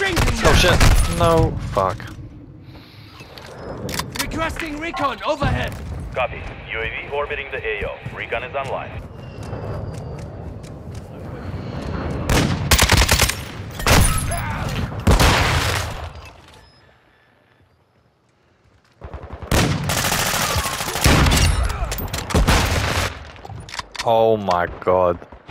Oh shit! No, fuck. Requesting recon overhead. Copy. UAV orbiting the AO. Recon is online. Oh my god.